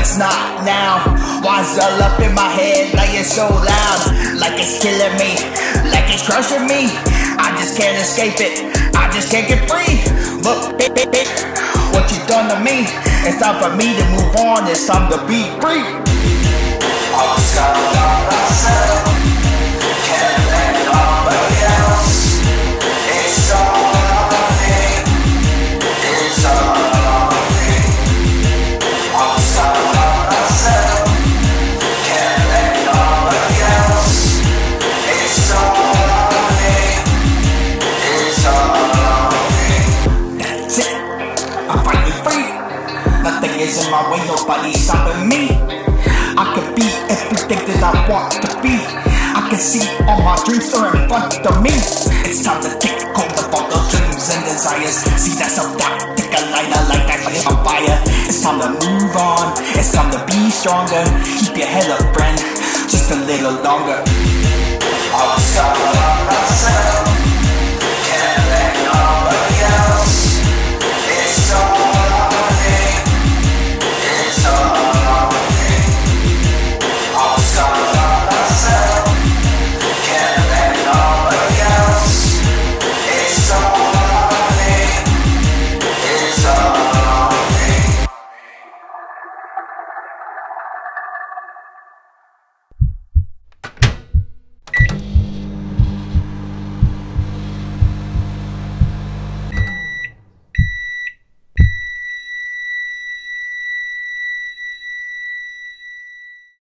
it's not now. Why's all up in my head like it's so loud? Like it's killing me, like it's crushing me. I just can't escape it, I just can't get free. Look, what you done to me. It's time for me to move on, it's time to be free. I'm scared of myself, can't let nobody else. It's all on me, it's all on me. I'm scared of myself, can't let nobody else. It's all on me, it's all on me. That's it, I'm finally free. Nothing is in my way, nobody's stopping me. I can be everything that I want to be. I can see all my dreams are in front of me. It's time to take hold of all those dreams and desires. See that self-doubt, take a lighter like that shit on fire. It's time to move on, it's time to be stronger. Keep your head up, friend, just a little longer. I'm scared